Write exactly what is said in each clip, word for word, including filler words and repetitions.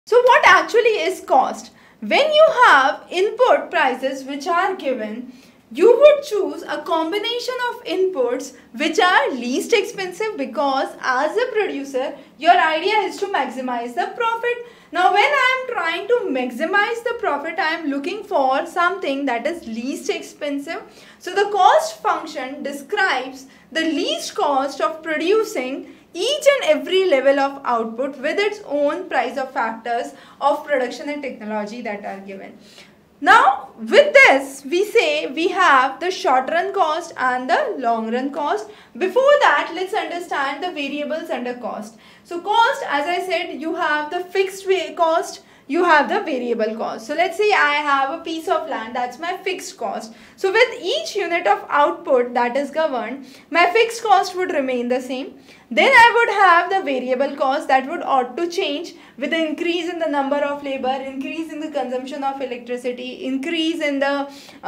So what actually is cost? When you have input prices which are given, you would choose a combination of inputs which are least expensive, because as a producer, your idea is to maximize the profit. Now when I am trying to maximize the profit, I am looking for something that is least expensive. So the cost function describes the least cost of producing each and every level of output with its own price of factors of production and technology that are given. Now with this, we say we have the short run cost and the long run cost. Before that, let's understand the variables under cost. So cost, as I said, you have the fixed cost, you have the variable cost. So let's say I have a piece of land, that's my fixed cost. So with each unit of output that is governed, my fixed cost would remain the same. Then I would have the variable cost that would ought to change with the increase in the number of labor, increase in the consumption of electricity, increase in the uh,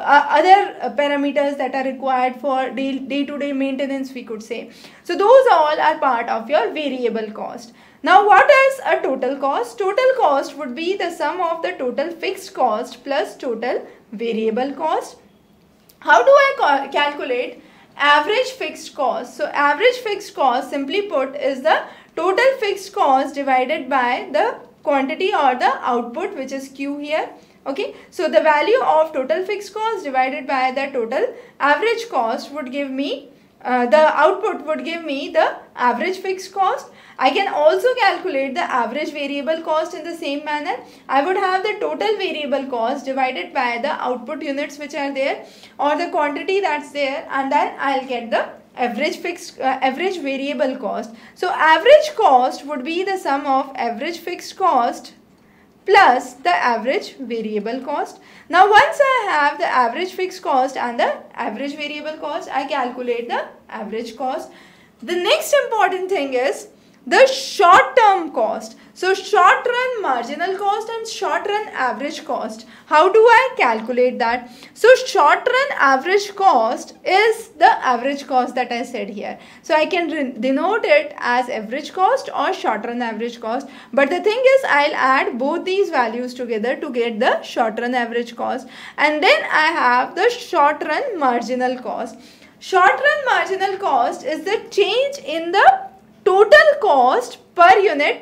other parameters that are required for day-to-day maintenance, we could say. So those all are part of your variable cost. Now what is a total cost? Total cost would be the sum of the total fixed cost plus total variable cost. How do I calculate average fixed cost? So average fixed cost, simply put, is the total fixed cost divided by the quantity or the output, which is Q here. Okay, so the value of total fixed cost divided by the total average cost would give me uh, the output would give me the average fixed cost. I can also calculate the average variable cost in the same manner. I would have the total variable cost divided by the output units which are there or the quantity that's there, and then I'll get the average fixed uh, average variable cost. So average cost would be the sum of average fixed cost plus the average variable cost. Now once I have the average fixed cost and the average variable cost, I calculate the average cost. The next important thing is the short term cost. So short run marginal cost and short run average cost. How do I calculate that? So short run average cost is the average cost that I said here. So I can denote it as average cost or short run average cost. But the thing is, I'll add both these values together to get the short run average cost. And then I have the short run marginal cost. Short run marginal cost is the change in the total cost per unit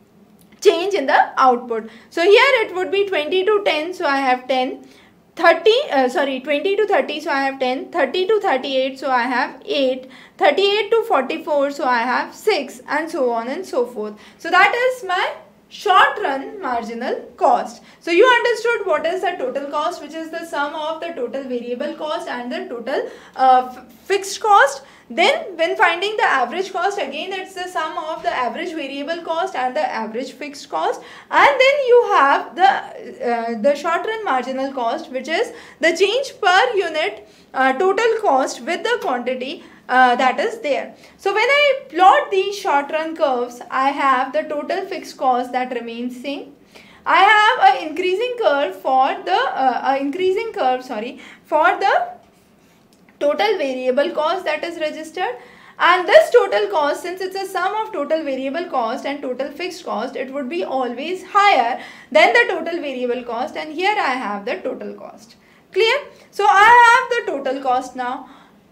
change in the output. So here it would be twenty to ten, so I have ten, thirty, uh, sorry, twenty to thirty, so I have ten, thirty to thirty-eight, so I have eight, thirty-eight to forty-four, so I have six, and so on and so forth. So that is my short run marginal cost. So you understood what is the total cost, which is the sum of the total variable cost and the total uh, fixed cost. Then when finding the average cost, again it's the sum of the average variable cost and the average fixed cost, and then you have the uh, the short run marginal cost, which is the change per unit uh, total cost with the quantity uh, that is there. So when I plot these short run curves, I have the total fixed cost that remains same. I have an increasing curve for the uh, uh, increasing curve sorry for the total variable cost that is registered, and this total cost, since it's a sum of total variable cost and total fixed cost, it would be always higher than the total variable cost, and here I have the total cost. Clear? So I have the total cost now.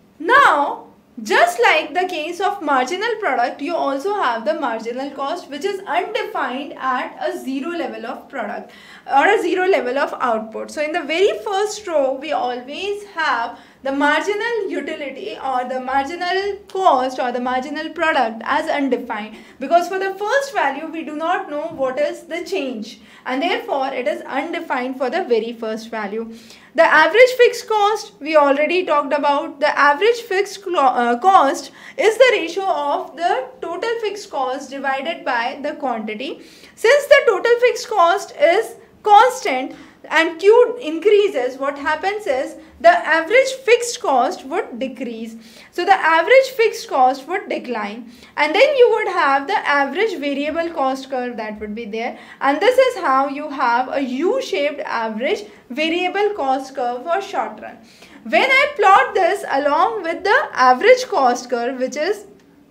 Now just like the case of marginal product, you also have the marginal cost, which is undefined at a zero level of product or a zero level of output. So in the very first row, we always have the marginal utility or the marginal cost or the marginal product as undefined, because for the first value we do not know what is the change, and therefore it is undefined for the very first value. The average fixed cost we already talked about. The average fixed uh, cost is the ratio of the total fixed cost divided by the quantity. Since the total fixed cost is constant and Q increases, what happens is the average fixed cost would decrease. So the average fixed cost would decline, and then you would have the average variable cost curve that would be there, and this is how you have a U-shaped average variable cost curve for short run. When I plot this along with the average cost curve, which is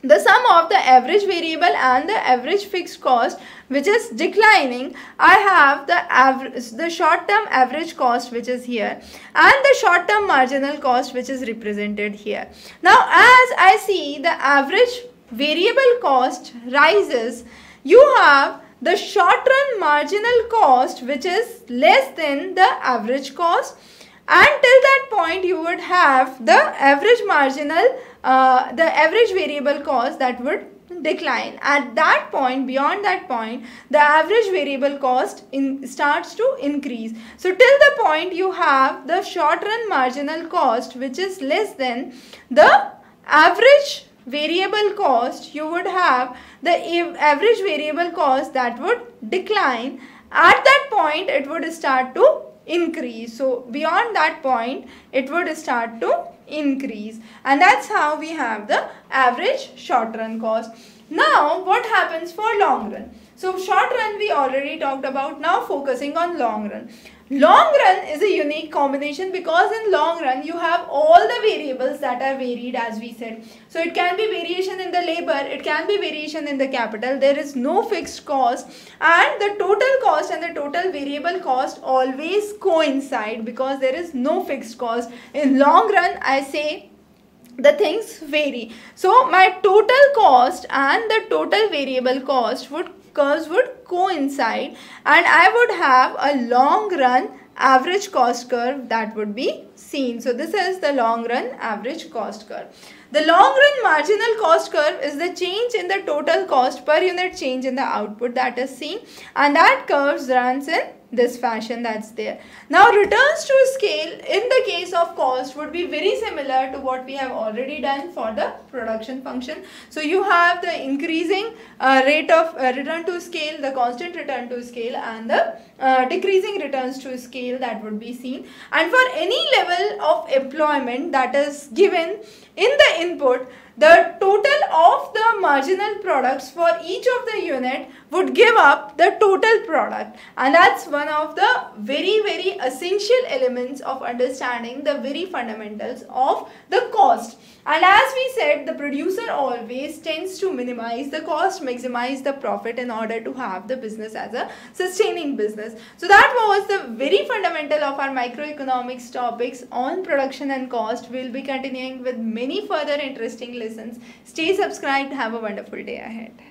the sum of the average variable and the average fixed cost which is declining, I have the average, the short term average cost which is here, and the short term marginal cost which is represented here. Now as I see the average variable cost rises, you have the short run marginal cost which is less than the average cost, and till that point you would have the average marginal uh, the average variable cost that would decline. At that point, beyond that point, the average variable cost in starts to increase. So till the point you have the short run marginal cost which is less than the average variable cost, you would have the average variable cost that would decline. At that point it would start to increase. So beyond that point it would start to increase, and that's how we have the average short run cost. Now what happens for long run? So short run we already talked about. Now focusing on long run. Long run is a unique combination because in long run you have all the variables that are varied, as we said. So it can be variation in the labor, it can be variation in the capital, there is no fixed cost, and the total cost and the total variable cost always coincide because there is no fixed cost. In long run, I say the things vary. So my total cost and the total variable cost would curves would coincide, and I would have a long run average cost curve that would be seen. So this is the long run average cost curve. The long run marginal cost curve is the change in the total cost per unit change in the output that is seen, and that curve runs in this fashion that's there. Now returns to scale in the case of cost would be very similar to what we have already done for the production function. So you have the increasing uh, rate of uh, return to scale, the constant return to scale, and the uh, decreasing returns to scale that would be seen. And for any level of employment that is given in the input, the total of the marginal products for each of the unit would give up the total product, and that's one of the very very essential elements of understanding the very fundamentals of the cost. And as we said, the producer always tends to minimize the cost, maximize the profit in order to have the business as a sustaining business. So that was the very fundamental of our microeconomics topics on production and cost. We'll be continuing with many further interesting lessons. Stay subscribed. Have a wonderful day ahead.